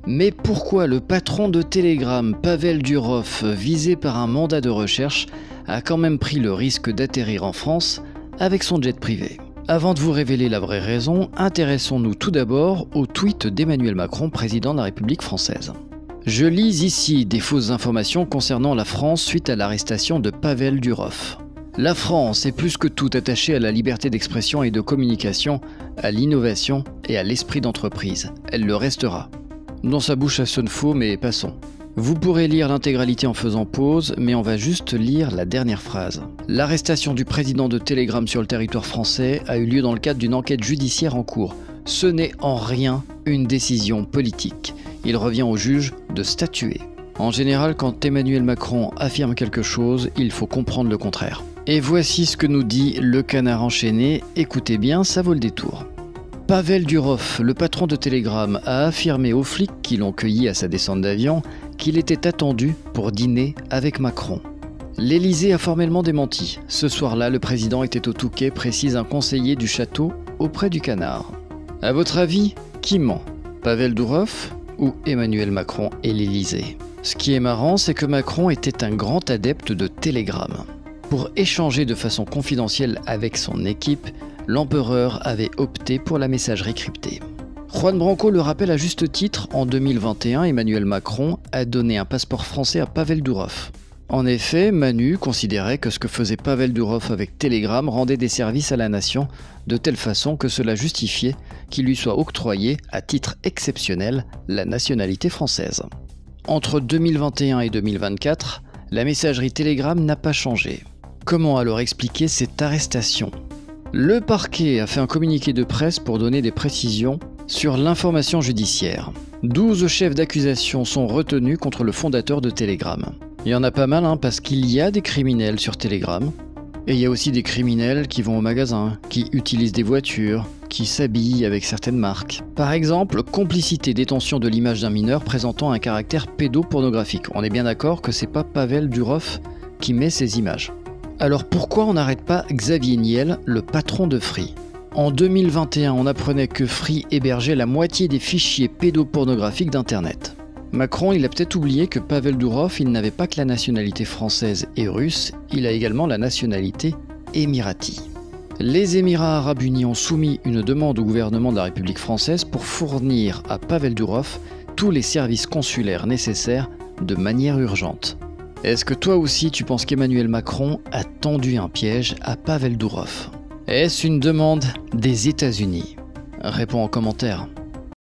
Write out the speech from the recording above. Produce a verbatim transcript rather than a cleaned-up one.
Mais pourquoi le patron de Telegram, Pavel Durov, visé par un mandat de recherche, a quand même pris le risque d'atterrir en France avec son jet privé? Avant de vous révéler la vraie raison, intéressons-nous tout d'abord au tweet d'Emmanuel Macron, président de la République française. Je lis ici des fausses informations concernant la France suite à l'arrestation de Pavel Durov. La France est plus que tout attachée à la liberté d'expression et de communication, à l'innovation et à l'esprit d'entreprise. Elle le restera. Dans sa bouche, ça sonne faux, mais passons. Vous pourrez lire l'intégralité en faisant pause, mais on va juste lire la dernière phrase. L'arrestation du président de Telegram sur le territoire français a eu lieu dans le cadre d'une enquête judiciaire en cours. Ce n'est en rien une décision politique. Il revient au juge de statuer. En général, quand Emmanuel Macron affirme quelque chose, il faut comprendre le contraire. Et voici ce que nous dit le Canard enchaîné. Écoutez bien, ça vaut le détour. Pavel Durov, le patron de Telegram, a affirmé aux flics qui l'ont cueilli à sa descente d'avion qu'il était attendu pour dîner avec Macron. L'Élysée a formellement démenti. Ce soir-là, le président était au Touquet, précise un conseiller du château auprès du Canard. À votre avis, qui ment? Pavel Durov ou Emmanuel Macron et l'Élysée? Ce qui est marrant, c'est que Macron était un grand adepte de Telegram. Pour échanger de façon confidentielle avec son équipe, l'empereur avait opté pour la messagerie cryptée. Juan Branco le rappelle à juste titre, en deux mille vingt et un, Emmanuel Macron a donné un passeport français à Pavel Durov. En effet, Manu considérait que ce que faisait Pavel Durov avec Telegram rendait des services à la nation, de telle façon que cela justifiait qu'il lui soit octroyé, à titre exceptionnel, la nationalité française. Entre deux mille vingt et un et deux mille vingt-quatre, la messagerie Telegram n'a pas changé. Comment alors expliquer cette arrestation ? Le parquet a fait un communiqué de presse pour donner des précisions sur l'information judiciaire. douze chefs d'accusation sont retenus contre le fondateur de Telegram. Il y en a pas mal, hein, parce qu'il y a des criminels sur Telegram. Et il y a aussi des criminels qui vont au magasin, qui utilisent des voitures, qui s'habillent avec certaines marques. Par exemple, complicité détention de l'image d'un mineur présentant un caractère pédopornographique. On est bien d'accord que c'est pas Pavel Durov qui met ces images. Alors pourquoi on n'arrête pas Xavier Niel, le patron de Free? En deux mille vingt et un, on apprenait que Free hébergeait la moitié des fichiers pédopornographiques d'Internet. Macron, il a peut-être oublié que Pavel Durov, il n'avait pas que la nationalité française et russe, il a également la nationalité émirati. Les Émirats arabes unis ont soumis une demande au gouvernement de la République française pour fournir à Pavel Durov tous les services consulaires nécessaires de manière urgente. Est-ce que toi aussi tu penses qu'Emmanuel Macron a tendu un piège à Pavel Durov? Est-ce une demande des États-Unis? Réponds en commentaire.